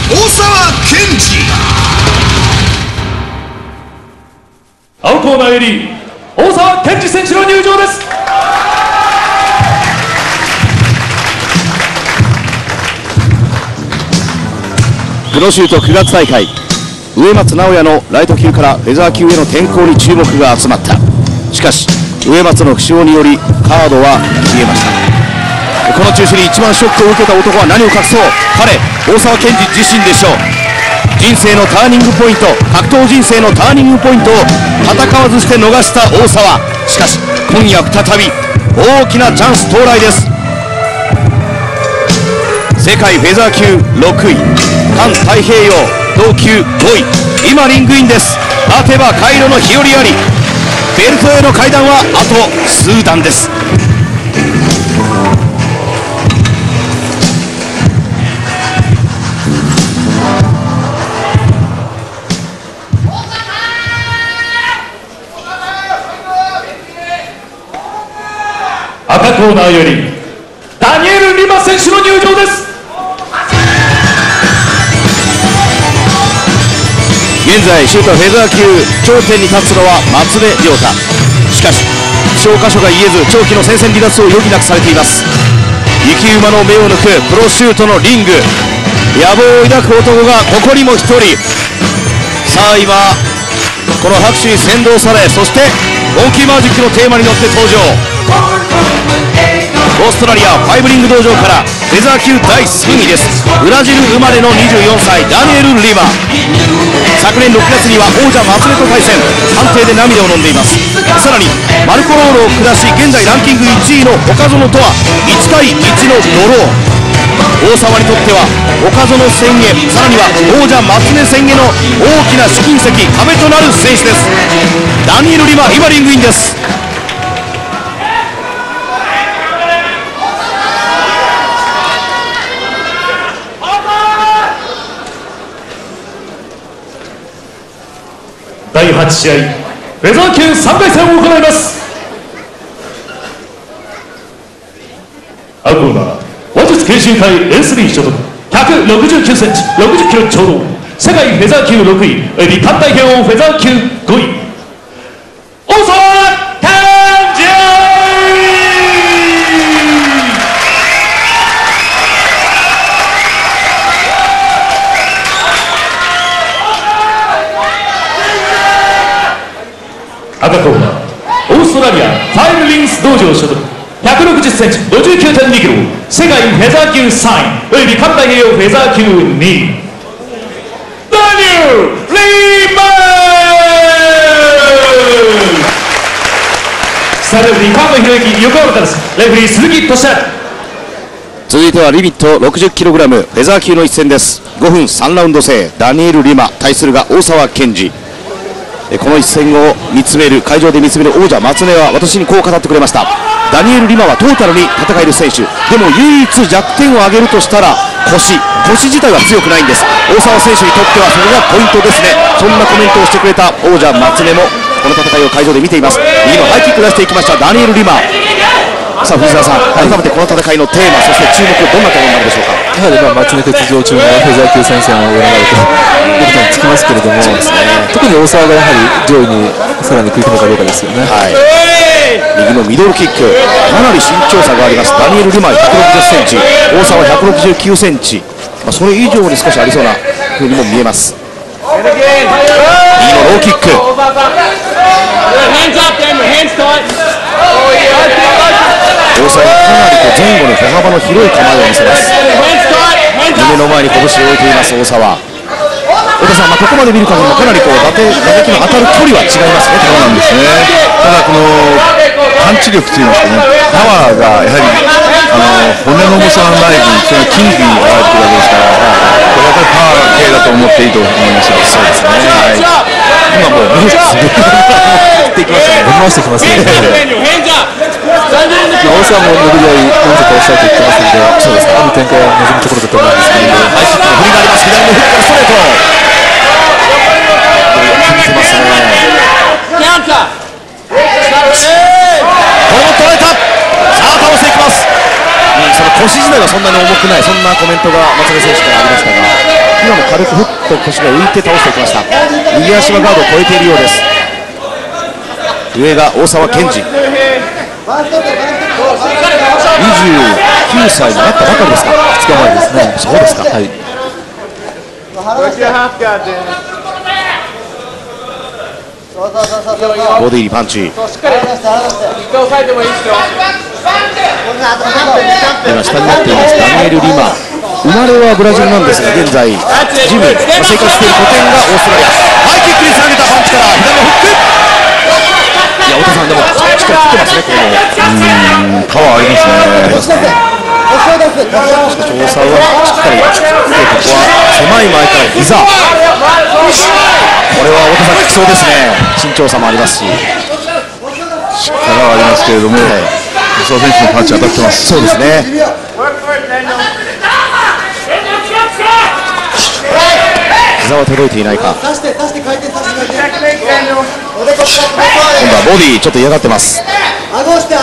大沢健二。 青コーナーより大沢健二選手の入場です。 プロシュート9月大会、植松直也のライト級からフェザー級への転向に注目が集まった。しかし植松の負傷によりカードは消えました。この中止に一番ショックを受けた男は何を隠そう、彼大沢健二自身でしょう。人生のターニングポイント、格闘人生のターニングポイントを戦わずして逃した大沢。しかし今夜再び大きなチャンス到来です。世界フェザー級6位、環太平洋同級5位、今リングインです。勝てばカイロの日和あり、ベルトへの階段はあと数段です。 赤コーナーよりダニエル・リマ選手の入場です。 現在シュートフェザー級頂点に立つのは松根亮太。しかし負傷箇所が言えず長期の戦線離脱を余儀なくされています。生き馬の目を抜くプロシュートのリング、野望を抱く男がここにも一人。さあ今この拍手に先導され、そしてモンキーマジックのテーマに乗って登場。オーストラリアファイブリング道場からフェザー級第3位です。ブラジル生まれの24歳ダニエル・リマ。昨年6月には王者松根と対戦、判定で涙を飲んでいます。さらにマルコ・ローロを下し現在ランキング1位の岡園とは1対1のドロー。大沢にとっては岡園戦へ、さらには王者松根戦への大きな試金石、壁となる選手です。ダニエル・リマ、今リングインです。 第8試合フェザー級3回戦を行います。青コーナー話術研修会 A3 所属、169センチ、60キロちょうど、世界フェザー級6位および環太平洋フェザー級5位、大沢健二。赤コーナーオーストラリアファイブリンス道場所属、160センチ、59.2 キロ、世界フェザー級3位および環太平洋フェザー級2位、ダニエル・リマ。さあレフリー菅野博之、横浜からです。レフリー鈴木俊明。 続いてはリミット 60kg フェザー級の一戦です。5分3ラウンド制、ダニエル・リマ対するが大沢健二。この一戦を見つめる、会場で見つめる王者松根は私にこう語ってくれました。ダニエル・リマはトータルに戦える選手でも、唯一弱点を挙げるとしたら腰自体は強くないんです。大沢選手にとってはそれがポイントですね。そんなコメントをしてくれた王者松根もこの戦いを会場で見ています。右のハイキック出していきましたダニエル・リマ。さあ藤沢さん、改めてこの戦いのテーマ、そして注目、どんなところになるでしょうか。 やはり松根鉄道中のフェザー級戦線を占うということにつきますけれども、特に大沢がやはり上位にさらに食い込むかどうかですよね。 右のミドルキック、かなり身長差があります。ダニエル・リマ160センチ、大沢169センチ、それ以上に少しありそうなふうにも見えます。右のローキック、大沢はかなり前後の歩幅の広い構えを見せます。胸の前に拳を置いています大沢。太田さん、ここまで見る限りもかなり打撃の当たる距離は違いますね。 そうなんですね。ただこのパンチ力といいますかね、パワーがやはり骨の重さがない分、それが筋肉に現れてくるわけですから、これやっぱりパワー系だと思っていいと思いますよ。そうですね。今もう振っていきましたね。 振り回してきますね。大沢も伸び合いなんとか抑えていってますので、そうですか、ある展開を望むところだと思うんですけれども、 ハイキックの振りがあります。左のフックからストレート。見せますね。これも取られた。さあ倒していきます。その腰自体はそんなに重くない、そんなコメントが松根選手からありましたが。 今も軽くふっと腰が浮いて倒していきました。右足はガードを越えているようです。上が大沢健二、29歳になったばかりですか。 2日前ですね。 そうですか。 はい。 ボディにパンチ。今下になっていますダニエル・リマ、生まれはブラジルなんですが現在ジム、生活している拠点がオーストラリア。ハイキックにつなげたパンチから左のフック。いや、太田さん、でも力切ってますね。このパワーありますね。 しかし大沢はしっかり、ここは狭い前から膝、これは太田さん、効きそうですね。身長差もありますし、 力はありますけれども、細田選手のパンチ当たってます。 そうですね。膝は届いていないか。今度はボディちょっと嫌がってます。現在フェザ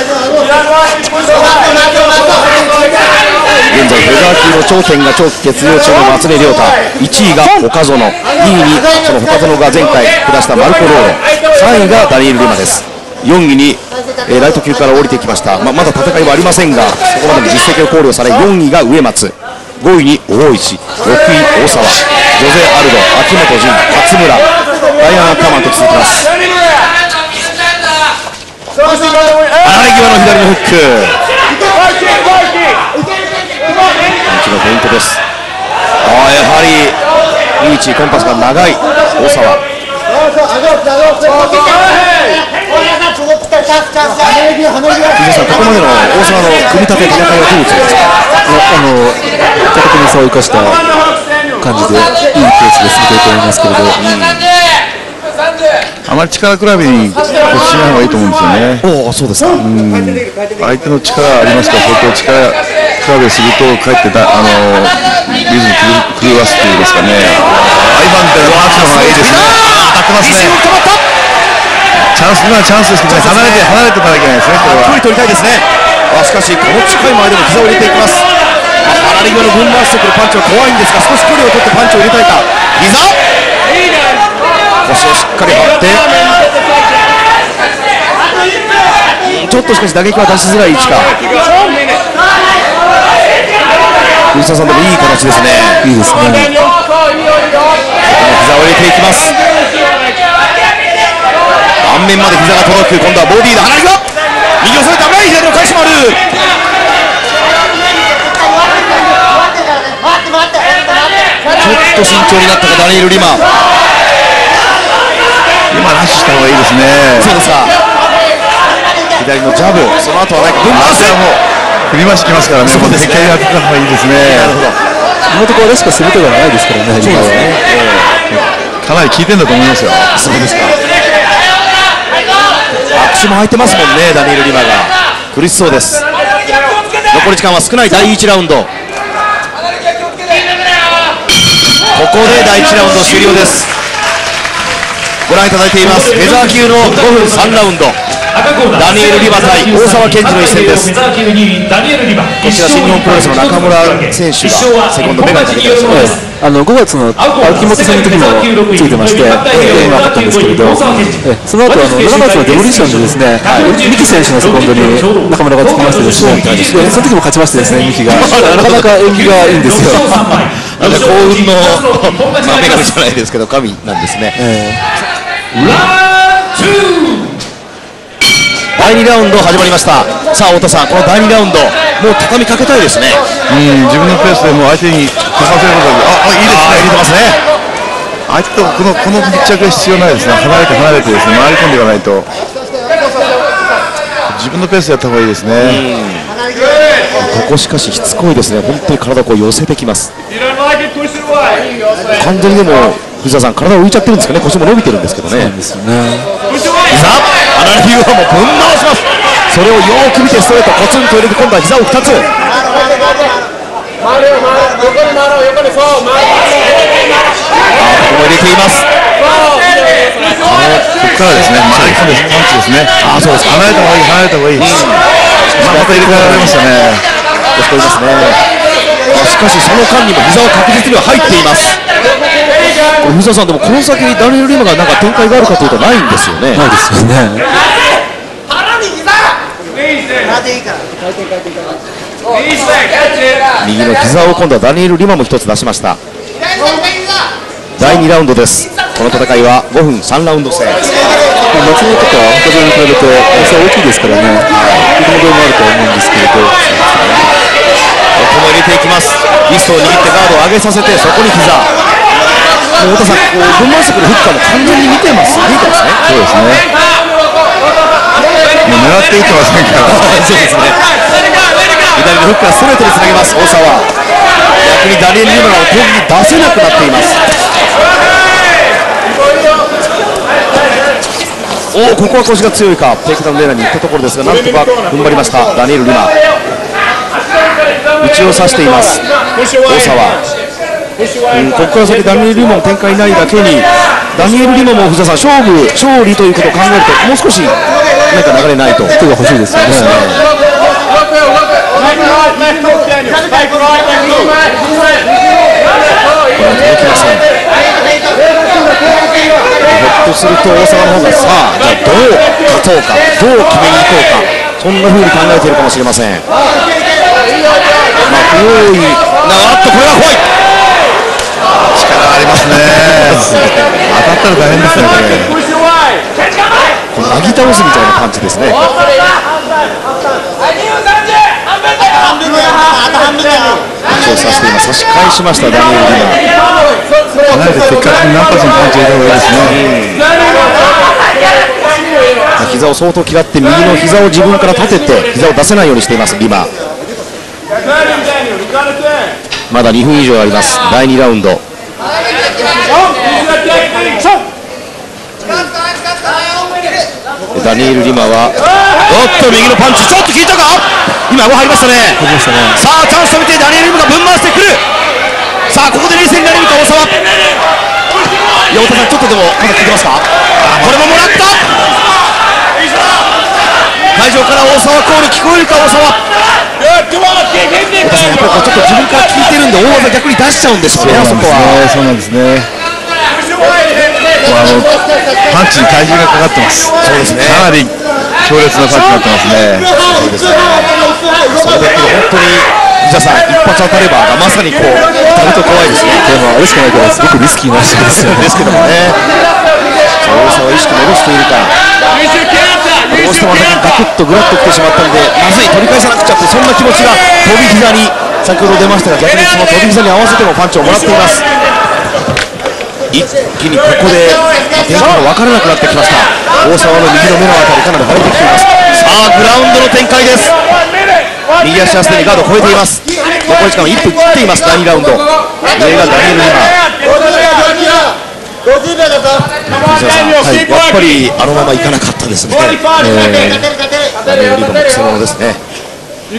ー級の頂点が長期欠場中の松根亮太、1位が岡園、2位にその岡園が前回下したマルコ・ローロ、3位がダニエル・リマです。4位に、ライト級から降りてきました。まだ戦いはありませんが、そこまでの実績を考慮され、4位が上松、5位に大石、6位大沢、ジョゼ・アルド、秋元仁、勝村、ライアン・アッカーマンと続きます。離れ際の左のフック、パンチのポイントです。やはりリーチ、コンパスが長い大沢。藤井さん、ここまでの大沢の組み立て、戦いはどう映りますか。 片手の差を生かした感じでいいペースで進めていると思いますけれど、 あまり力比べにしない方がいいと思うんですよね。 そうですか。 相手の力ありますから、相当力比べするとかえってリズム狂わすというんですかね。今みたいなマッチの方がいいですね。当たってますね。チャンスですけどね、離れておかなきゃいけないですね。これは距離取りたいですね。しかしこの近い前でも膝を入れていきます。離れ際のぶん回してくるパンチは怖いんですが、少し距離を取ってパンチを入れたいか。膝、腰をしっかり張って、ちょっとしかし打撃は出しづらい位置か。藤沢さん、でもいい形ですね。 いいですね。 膝を入れていきます。顔面まで膝が届く。今度はボディで離れ際、右をそれた危ない。左の返しもある。ちょっと慎重になったかダニエル・リマ。 今ラッシュした方がいいですね。 そうですか。左のジャブ、その後は分回す。 振り回してきますからね。もう敵に当てた方がいいですね。 なるほど。 今のところでしか攻め手がないですからね。 そうですね。 かなり効いてるんだと思いますよ。 そうですか。足も空いてますもんね、ダニエル・リマが。苦しそうです。残り時間は少ない第1ラウンド。ここで第1ラウンド終了です。ご覧いただいています。フェザー級の5分3ラウンド、ダニエル・リマ対大沢健二の一戦です。こちら新日本プロレスの中村選手がセコンドメガネかけていらっしゃいます。 5月の秋元戦の時もついてまして、今勝ったんですけれど、その後7月のデモリッションでですね、三木選手のセコンドに中村がつきましてですね、その時も勝ちましてですね、三木がなかなか縁起がいいんですよ。 なんか幸運の女神じゃないですけど神なんですね。第2ラウンド始まりました。さあ太田さん、この第2ラウンドもう畳みかけたいですね。 自分のペースでもう相手にかかせることがいいですね。 入れてますね。 相手とこの密着が必要ないですね。離れてですね、回り込んでいかないと自分のペースでやった方がいいですね。 ここしかししつこいですね。本当に体をこう寄せてきます。完全にでも藤沢さん、体浮いちゃってるんですかね。腰も伸びてるんですけどね。 そうですよね。 膝、離れ際もぶん回します。それをよーく見てストレートコツンと入れて、今度は膝を2つ。ここも入れています。 ここからですね、回り込んでパンチですね。 そうですか。 離れた方がいい。また入れ替えられましたね。 押し込みますね。 しかしその間にも膝は確実には入っています。これ藤田さん、でもこの先ダニエル・リマがなんか展開があるかというとないんですよね。 ないですよね。 右の膝を今度はダニエル・リマも一つ出しました。第2ラウンドです。この戦いは5分3ラウンド制。 松本とか他に比べて差大きいですからね、とてもどうもあると思うんですけれど、 ここも入れていきます。リストを握ってガードを上げさせて、そこに膝。もう太田さん、こう分回してくるフッカーも完全に見てます。見てますね。 そうですね。もう狙っていってませんから。 そうですね。左のフッカーストレートにつなげます。大沢。逆にダニエル・リマが攻撃に出せなくなっています。おお、ここは腰が強いか。テイクダウンレーナーに行ったところですが、なんとか踏ん張りましたダニエル・リマ。内を刺しています。大沢。ここから先ダニエル・リマの展開ないだけに、ダニエル・リマも藤田さん、勝利ということを考えると、もう少し何か流れないと手が欲しいですよね。 届きません。ひょっとすると大沢の方が、さあ、じゃあどう勝とうか、どう決めに行こうか、そんな風に考えているかもしれません。まあ、不用意な、あっと、これは怖い。 力ありますね。当たったら大変ですね、これ。 なぎ倒すみたいなパンチですね。口を刺して今差し返しましたダニエル・リマ。 離れて的確に何発もパンチ入れた方がいいですね。 膝を相当嫌って右の膝を自分から立てて膝を出せないようにしていますリマ。まだ2分以上あります。第2ラウンド。ダニエル・リマはおっと右のパンチちょっと効いたか。今顎入りましたね。さあチャンスを見てダニエル・リマがぶん回してくる。さあここで冷静になれるか大沢。太田さんちょっとでもまだ効いてますか。これももらった。会場から大沢コール聞こえるか大沢。太田さんやっぱりちょっと自分から聞いてるんで大技逆に出しちゃうんですよね。あそこはそうなんですね。パンチに体重がかかってます。 そうですね。 かなり強烈なパンチになってますね。 そうですね。それだけ本当に藤田さん一発当たればまさにこう当たると怖いですね。 でもあれしかないからすごくリスキーな試合ですよね。 ですけどもね。大沢意識戻しているか。どうしてもガクッとグラッときてしまったのでまずい取り返さなくちゃってそんな気持ちが飛び膝に先ほど出ましたが逆にその飛び膝に合わせてもパンチをもらっています。一気にここで展開が分からなくなってきました。大沢の右の目のあたりかなり腫れてきています。さあグラウンドの展開です。右足はすでにガードを超えています。残り時間は1分切っています。第2ラウンド。上がダニエル・リマ。藤田さん、やっぱりあのままいかなかったですね。ダニエル・リマもくせ者ですね。太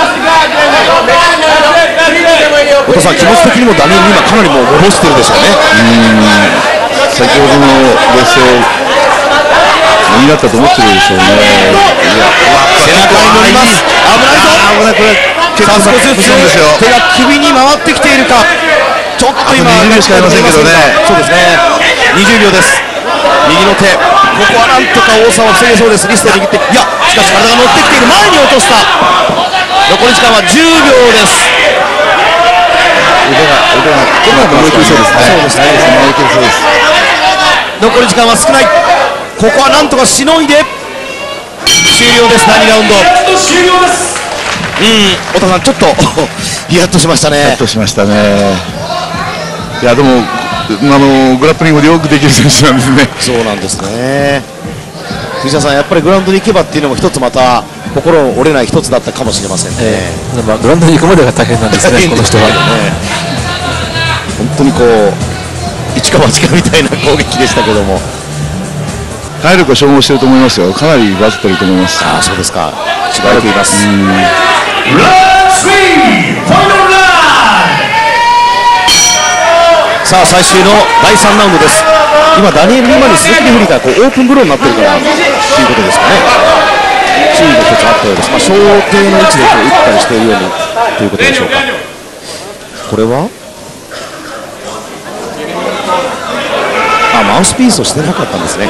田さん、気持ち的にもダニエル・リマかなりもう戻してるでしょうね。 先ほどの劣勢になったと思ってるでしょうね。 背中に乗ります。危ないぞ。これ少しずつ手が首に回ってきているか。ちょっと今 20秒しかありませんけどね。 そうですね。20秒です。右の手、ここはなんとか大沢を防げそうです。リストを握って、いやしかし体が乗ってきている。前に落とした。残り時間は10秒です。 腕が思い切りそうですね。 そうですね。 思い切りそうです。 残り時間は少ない。ここはなんとかしのいで終了です。第2ラウンド終了です。太田さんちょっとヒヤッとしましたね。 ヒヤッとしましたね。いやでもグラップリングでよくできる選手なんですね。 そうなんですね。藤田さんやっぱりグラウンドに行けばっていうのも一つまた心折れない一つだったかもしれませんね。 グラウンドに行くまでが大変なんですね。この人は本当にこう一か八かみたいな攻撃でしたけども、 体力は消耗してると思いますよ。かなりバズってると思います。 ああそうですか。違われています。さあ最終の第3ラウンドです。今ダニエル・リマに鈴木レフェリーがこうオープンブローになっているからということですかね。注意が一つあったようです。小手の位置でこう打ったりしているようにということでしょうか。 これはマウスピースをしてなかったんですね。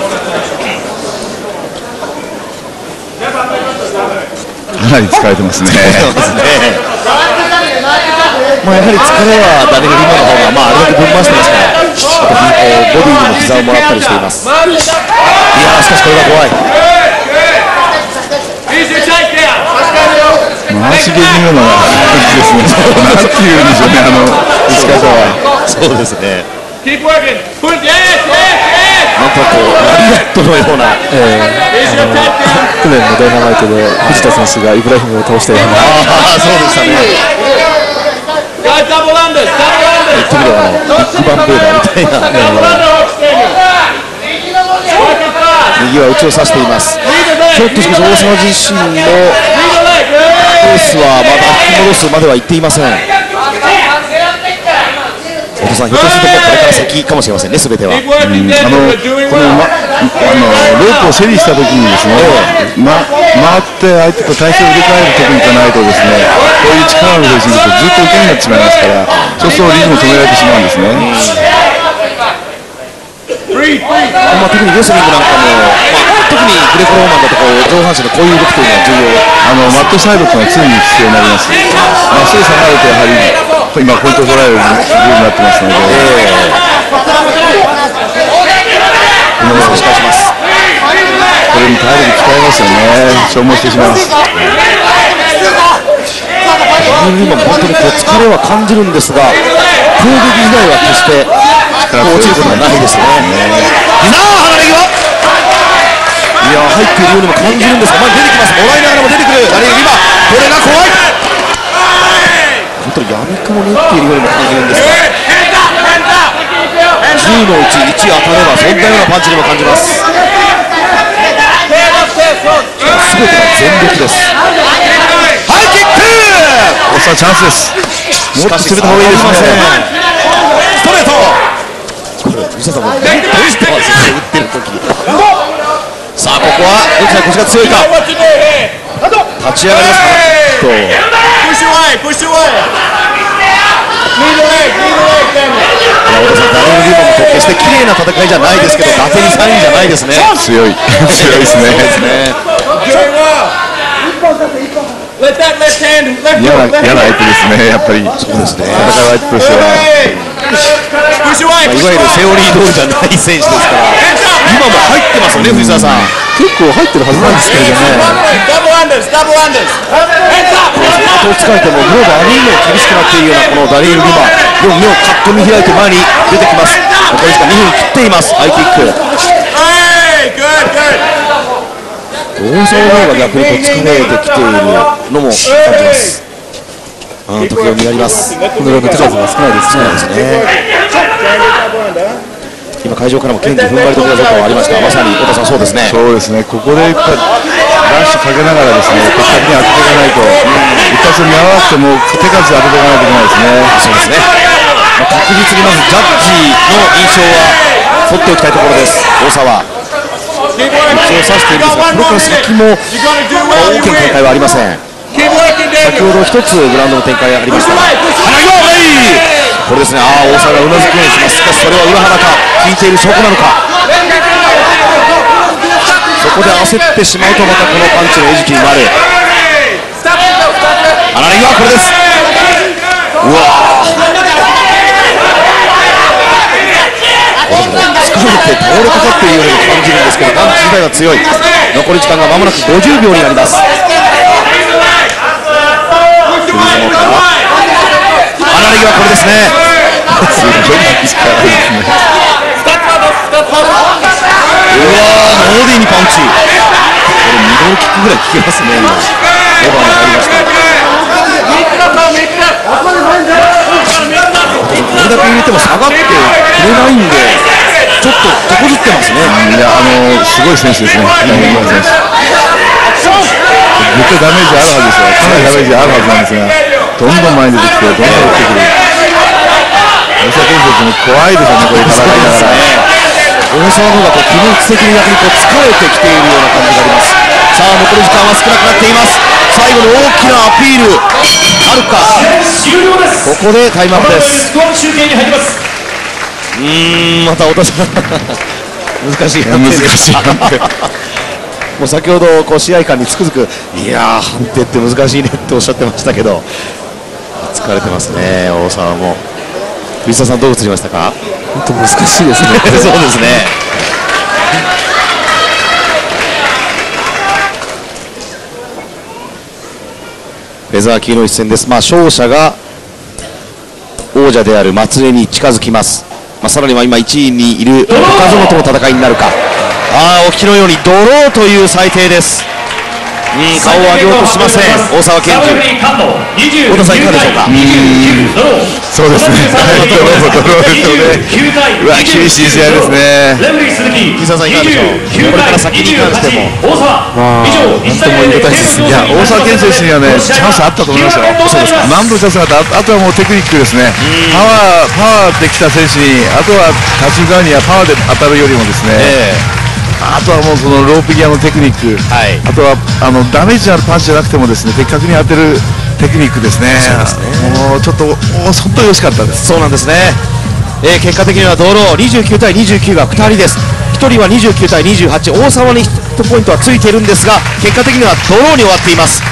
かなり疲れてますね。 まあやはり疲れはダニエル・リマの方が、あれだけぶん回してますから、あとボディにも膝をもらったりしています。いやー、しかしこれが怖い。 回し蹴りのような感じですね。なんていうんでしょうね、打ち方は。 そうですね。なんとこうラリアットのような、 去年のダイナマイトで藤田選手がイブラヒムを倒したような、 そうでしたね。言ってみればビッグバンベーダーみたいな、右は内を刺しています。ちょっとしかし大島自身のペースはまだ引き戻すまではいっていません。お父さん、ひょっとするとこれから先かもしれませんね、すべては。 このロープをセリしたときにですね、回って相手と体勢を入れ替えるテクニックがないとですね、こういう力のある選手にずっと受けになってしまいますから、そうするとリズムを止められてしまうんですね。 特にレスリングなんかも、特にグレコローマンだと上半身のこういう動きというのは重要。 マットサイドというのは常に必要になります。そう下がるとやはり今ポイントを取られるようになってますので、 今も仕返します。 これに体力使いますよね。消耗してしまいます。 今も本当に疲れは感じるんですが、攻撃以外は決して落ちることがないですよね。離れ際、いや入っているようにも感じるんですが、前に出てきます。もらいながらも出てくる。今これが怖い。本当に闇雲に打っているようにも感じるんですが、10のうち1当たればそんなようなパンチにも感じます。全てが全力です。ハイキック、 ここはチャンスです。もっと攻めた方がいいですね。 ストレート、これ藤田さんもビッと打ってますよね、打ってる時。さあここはどちら腰が強いか。立ち上がりますからダニエル・リマも決して綺麗な戦いじゃないですけど、伊達にサインじゃないですね。 強い強いですね。嫌な相手ですね、やっぱり。 そうですね。 戦う相手としては。 いわゆるセオリー通りじゃない選手ですから、今も入ってますよね、藤澤さん。 結構入ってるはずなんですけれどもね。 相当疲れてもグローブありにも厳しくなっているようなこのダニエル・リマ、目をカッと見開いて前に出てきます。残り時間2分切っています。ハイキック。大沢の方が逆に疲れてきているのも感じます。時を見られます。 このような手数が少ないですね。 今会場からもケンジ踏ん張りとかありました。まさに太田さん、そうですね。 そうですね。ここでやっぱラッシュかけながらですね、的確に当てていかないと、一発に合わなくても手数当てていかないといけないですね。 そうですね。確実にまずジャッジの印象は取っておきたいところです。大沢。道を指しているんですが、これから先も大きな展開はありません。先ほど一つグラウンドの展開ありましたが、これですね。大沢がうなずくようにします。しかしそれは裏腹か効いている証拠なのか。そこで焦ってしまうとまたこのパンチの餌食になる。離れ際、これです。うわ疲れて倒れかかっているように感じるんですけど、パンチ自体は強い。残り時間がまもなく50秒になります。離れ際、これですね。すごい力ですね。ボディにパンチ。これミドルキックぐらい効けますね。今オーバーに入りました。これだけ入れても下がってくれないんで、ちょっと手こずってますね。 いや、すごい選手ですね。今選手。絶対ダメージあるはずですよ。かなりダメージあるはずなんですが、どんどん前に出てきて、どんどん打ってくる。大沢選手も怖いですよね、これ戦いながら。 大沢の方が気持ち的に逆に疲れてきているような感じがあります。さあ残り時間は少なくなっています。最後の大きなアピール、 あるか。 終了です。 ここでタイムアップです。 スコア集計に入ります。 また太田さん難しい判定でした。もう先ほどこう試合間につくづくいやー判定って難しいねっておっしゃってましたけど、疲れてますね大沢も。藤沢さんどう映りましたか。 本当難しいですねそうですね。フェザー級の一戦です。勝者が王者である松江に近づきます。さらには今1位にいる岡園との戦いになるか。お聞きのようにドローという裁定です。顔を上げようとしません大沢健二。太田さんいかがでしょうか。 そうですね。ドローですよね。うわ厳しい試合ですね。 藤沢さんいかがでしょう。これから先に関してもなんとも言い難いですね。 いや大沢健選手にはねチャンスあったと思いますよ。 そうですか。 何度チャンスがあった。あとはもうテクニックですね。パワーできた選手にあとは立ち側にはパワーで当たるよりもですね、あとはもうそのロープギアのテクニック、あとはダメージのあるパンチじゃなくてもですね的確に当てるテクニックですね。もうちょっと本当に惜しかったです。 そうなんですね。結果的にはドロー29対29が2人です。1人は29対28、大沢に1ポイントはついているんですが結果的にはドローに終わっています。